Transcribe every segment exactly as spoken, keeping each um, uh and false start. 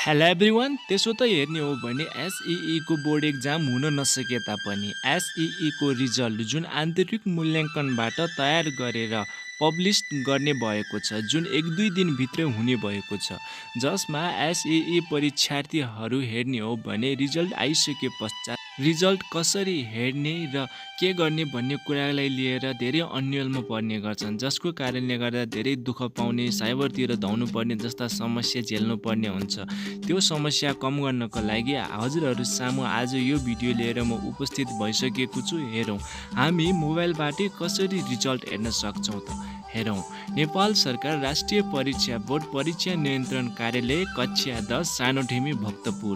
Hello everyone. त्यसो त हेर्ने हो भने एसईई को बोर्ड एक्जाम हुन नसके तापनि एसईई को रिजल्ट जुन आन्तरिक मूल्याङ्कनबाट तयार गरेर पब्लिस गर्ने भएको छ, जुन एक दुई दिनभित्र हुने भएको छ, जसमा एसईई परीक्षार्थीहरू हेर्ने हो भने रिजल्ट आइसके पश्चात रिजल्ट कसरी हेर्ने र के गर्ने भन्ने कुरालाई लिएर धेरै अन्यलमा पर्ने गर्छन्, जसको कारणले गर्दा धेरै दुःख पाउने, साइबरतिर धाउनु पर्ने जस्ता समस्या झेल्नु पर्ने हुन्छ। त्यो समस्या कम गर्नको लागि हजुरहरू सामु आज यो भिडियो लिएर म उपस्थित भइसकेको छु। हेरौँ हामी मोबाइलबाटै कसरी रिजल्ट हेर्न सक्छौँ त। हेरौँ, नेपाल सरकार राष्ट्रिय परीक्षा बोर्ड परीक्षा नियन्त्रण कार्यालय कक्षा दस सानोठेमी भक्तपुर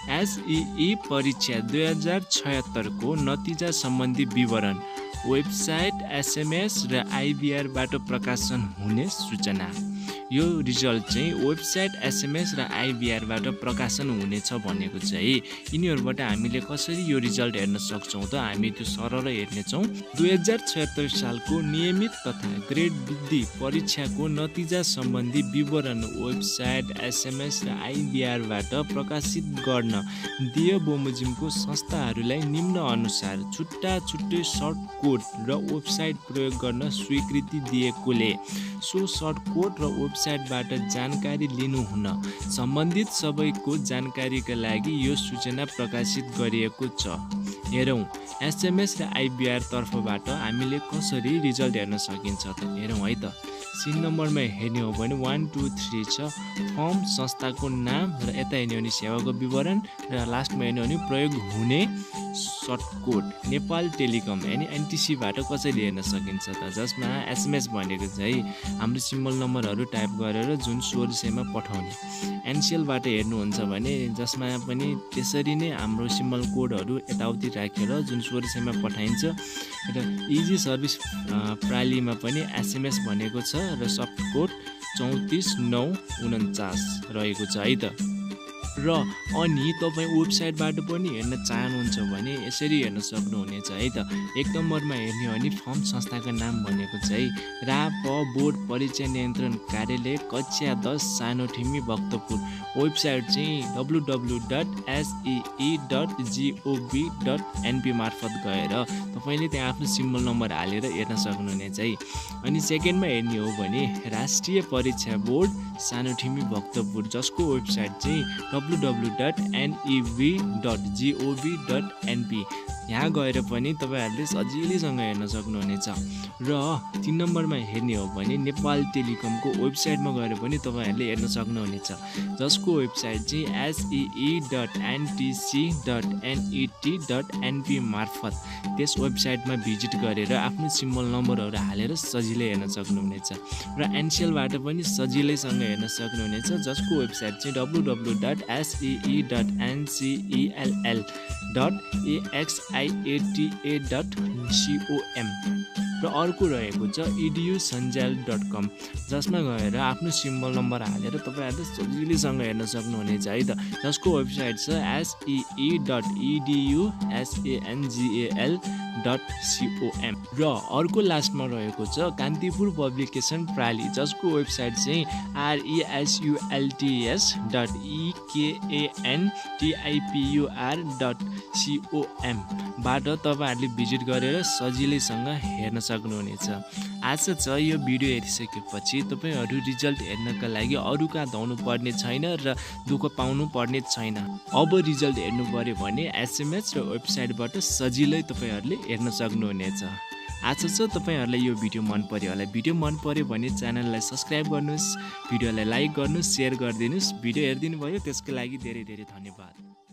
एसईई परीक्षा दुई हजार छयत्तरको नतिजा सम्बन्धी विवरण वेबसाइट, एसएमएस र आइबिआरबाट प्रकाशन हुने सूचना। यो रिजल्ट चाहिँ वेबसाइट, एसएमएस र आइबिआरबाट प्रकाशन हुनेछ भनेको चाहिँ यिनीहरूबाट हामीले कसरी यो रिजल्ट हेर्न सक्छौँ त। हामी त्यो सरल हेर्नेछौँ। दुई हजार छयत्तर सालको नियमित तथा ग्रेड वृद्धि परीक्षाको नतिजा सम्बन्धी विवरण वेबसाइट, एसएमएस र आइबिआरबाट प्रकाशित गर्न दिए बमोजिमको संस्थाहरूलाई निम्न अनुसार छुट्टा छुट्टै सर्ट कोड र वेबसाइट प्रयोग गर्न स्वीकृति दिएकोले सो सर्ट कोड र वेबसाइटबाट जानकारी लिनुहुन सम्बन्धित सबैको जानकारीका लागि यो सूचना प्रकाशित गरिएको छ। हेरौँ, एसएमएस र आइबिआर तर्फबाट हामीले कसरी रिजल्ट हेर्न सकिन्छ त। हेरौँ है त। सिन नम्बरमा हेर्ने हो भने वान टू थ्री छ फर्म, संस्थाको नाम र यता हेर्ने हो भने सेवाको विवरण र लास्टमा हेर्ने हो भने प्रयोग हुने सर्ट कोड नेपाल टेलिकम यानि एनटिसीबाट कसरी हेर्न सकिन्छ त, जसमा एसएमएस भनेको चाहिँ हाम्रो सिम्बल नम्बरहरू टाइप गरेर जुन सोह्र सयमा पठाउने, एनसिएलबाट हेर्नुहुन्छ भने जसमा पनि त्यसरी नै हाम्रो सिम्बल कोडहरू यताउति राखेर जुन सोह्र सयमा पठाइन्छ र इजी सर्भिस प्रालीमा पनि एसएमएस भनेको छ र सर्ट कोड चौतिस नौ उन्चास रहेको छ है त। र अनि तपाईँ वेबसाइटबाट पनि हेर्न चाहनुहुन्छ भने यसरी हेर्न सक्नुहुनेछ है त। एक नम्बरमा हेर्ने हो भने फर्म, संस्थाको नाम भनेको चाहिँ राप बोर्ड परीक्षा नियन्त्रण कार्यालय कक्षा दस सानोठेमी भक्तपुर। वेबसाइट चाहिँ W W dot SEE dot GOV dot NP मार्फत गएर तपाईँले त्यहाँ आफ्नो सिम्बल नम्बर हालेर हेर्न सक्नुहुनेछ है। अनि सेकेन्डमा हेर्ने हो भने राष्ट्रिय परीक्षा बोर्ड सानोठेमी भक्तपुर, जसको वेबसाइट चाहिँ W W dot NEB dot GOV dot NP. यहाँ गएर पनि तपाईँहरूले सजिलैसँग हेर्न सक्नुहुनेछ। र तिन नम्बरमा हेर्ने हो भने नेपाल टेलिकमको वेबसाइटमा गएर पनि तपाईँहरूले हेर्न सक्नुहुनेछ, जसको वेबसाइट चाहिँ SEE dot NTC dot NET dot NP मार्फत त्यस वेबसाइटमा भिजिट गरेर आफ्नो सिम्बल नम्बरहरू हालेर सजिलै हेर्न सक्नुहुनेछ। र एनसिएलबाट पनि सजिलैसँग हेर्न सक्नुहुनेछ, जसको वेबसाइट चाहिँ W W dot SEE dot NCELL dot XIATA dot COM. र अर्को रहेको छ इडियु सञ्जाल डट कम, जसमा गएर आफ्नो सिम्बल नम्बर हालेर तपाईँहरूले सजिलैसँग हेर्न सक्नुहुनेछ है त, जसको वेबसाइट छ SEE dot EDU SNGL dot COM. र अर्को लास्टमा रहेको छ कान्तिपुर पब्लिकेसन प्राली, जसको वेबसाइट चाहिँ आरइएसयुएलटिएस डट इकेएनटिआइपियुआर डट सिओएमबाट तपाईँहरूले भिजिट गरेर सजिलैसँग हेर्न सक्नुहुनेछ। आशा छ यो भिडियो हेरिसकेपछि तपाईँहरू रिजल्ट हेर्नका लागि अरूका धाउनु पर्ने छैन र दुःख पाउनु पर्ने छैन। अब रिजल्ट हेर्नु पर्यो भने एसएमएस र वेबसाइटबाट सजिलै तपाईँहरूले हेर्न सक्नुहुनेछ। आशा छ तपाईँहरूलाई यो भिडियो मन पर्यो होला। भिडियो मन पर्यो भने च्यानललाई सब्सक्राइब गर्नुहोस्, भिडियोलाई लाइक गर्नुहोस्, सेयर गरिदिनुहोस्। भिडियो हेरिदिनु भयो त्यसको लागि धेरै धेरै धन्यवाद।